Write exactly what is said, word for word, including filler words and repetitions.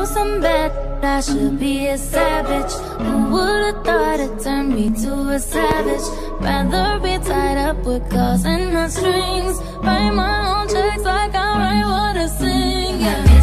some bad, I should be a savage. Who would've thought it turned me to a savage? Rather be tied up with calls and not strings. Write my own checks like I write what I sing, yeah.